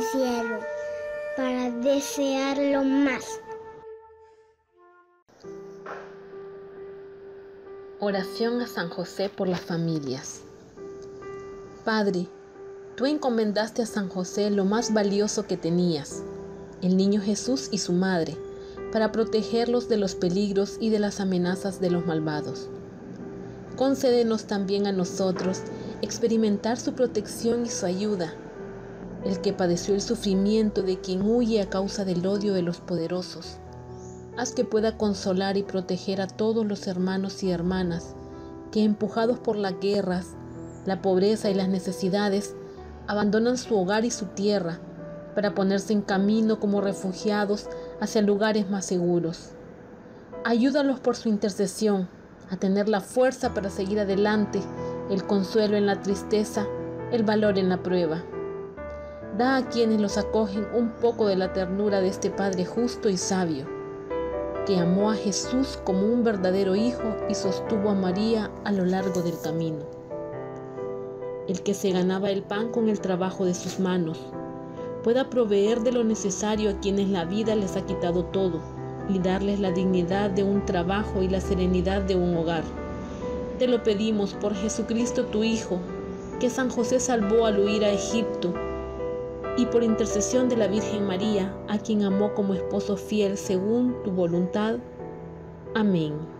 cielo para desearlo más. Oración a San José por las familias. Padre, tú encomendaste a San José lo más valioso que tenías, el niño Jesús y su madre, para protegerlos de los peligros y de las amenazas de los malvados. Concédenos también a nosotros experimentar su protección y su ayuda, el que padeció el sufrimiento de quien huye a causa del odio de los poderosos. Haz que pueda consolar y proteger a todos los hermanos y hermanas que, empujados por las guerras, la pobreza y las necesidades, abandonan su hogar y su tierra para ponerse en camino como refugiados hacia lugares más seguros. Ayúdalos por su intercesión a tener la fuerza para seguir adelante, el consuelo en la tristeza, el valor en la prueba. Da a quienes los acogen un poco de la ternura de este Padre justo y sabio, que amó a Jesús como un verdadero hijo y sostuvo a María a lo largo del camino. El que se ganaba el pan con el trabajo de sus manos, pueda proveer de lo necesario a quienes la vida les ha quitado todo y darles la dignidad de un trabajo y la serenidad de un hogar. Te lo pedimos por Jesucristo tu Hijo, que San José salvó al huir a Egipto, y por intercesión de la Virgen María, a quien amó como esposo fiel según tu voluntad. Amén.